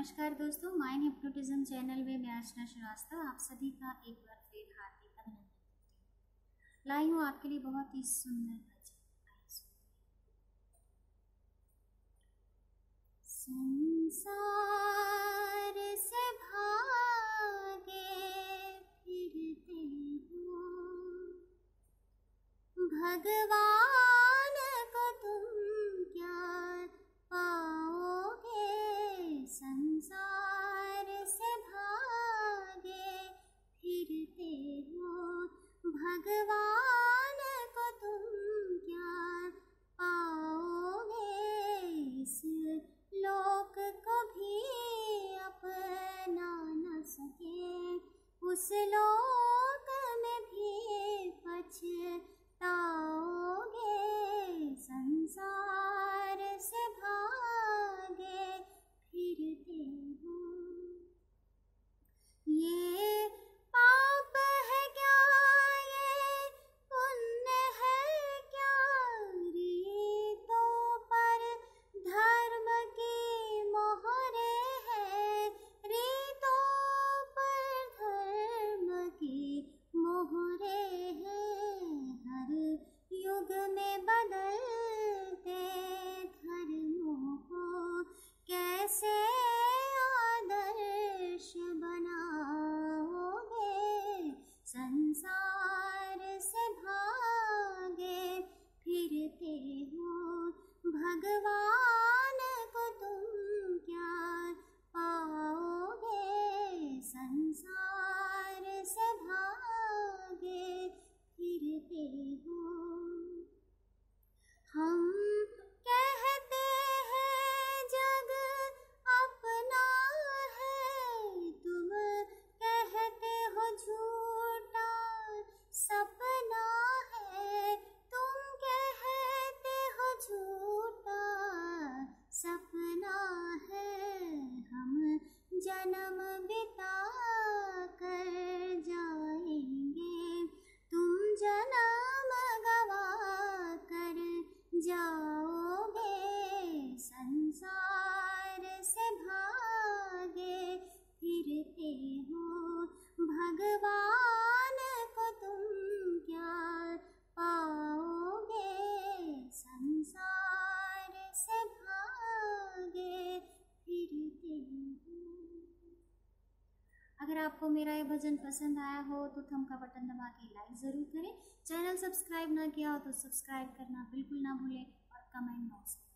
नमस्कार दोस्तों, mind hypnotism channel में मैं अर्चना श्रीवास्तव आप सभी का एक बार फिर हार्दिक अभिनंदन करती हूँ। लाई हूँ आपके लिए बहुत ही सुंदर भजन। संसार से भागे फिरते हो, भगवान को तुम क्या पाओगे। संसार से भागे फिरते हो, भगवान को तुम क्या पाओगे। इस लोक को भी अपना न सके, उस लोक में भी पछताओगे। संसार से भागे फिरते हो, ये पाप है क्या, ये पुण्य है क्या। रीतों पर धर्म की मोहरे है, रीतों पर धर्म की मोहरे है। हर युग में बदलते धर्मों को कैसे आदर्श बनाओगे। संसार से भागे फिरते हो, भगवान को तुम क्या पाओगे। संसार से भागे फिरते हो। हम कहते हैं जग अपना है, तुम कहते हो झूठा सपना है। तुम कहते हो झूठा सपना है। हम जन्म बिता कर जाएंगे, तुम जन्म गवा कर जाओगे। संसार से भागे फिरते हो, भगवान को तुम क्या पाओगे। संसार से भागे फिरते हो। अगर आपको मेरा ये भजन पसंद आया हो तो थंब का बटन दबा के लाइक ज़रूर करें। चैनल सब्सक्राइब ना किया हो तो सब्सक्राइब करना बिल्कुल ना भूलें और कमेंट बॉक्स में